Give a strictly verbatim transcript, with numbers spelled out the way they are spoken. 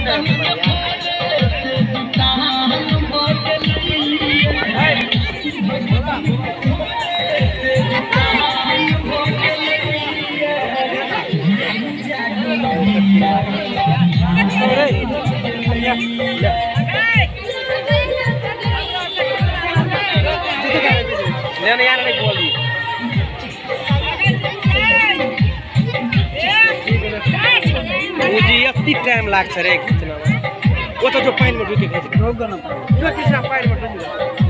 लेने यार नहीं बोली मुझे यति टाइम लाग्छ रे खिच्नमा वो त जो पानी में डुके खिच्छ रोक गर्न त त्यो त्यसमा पानी में डुके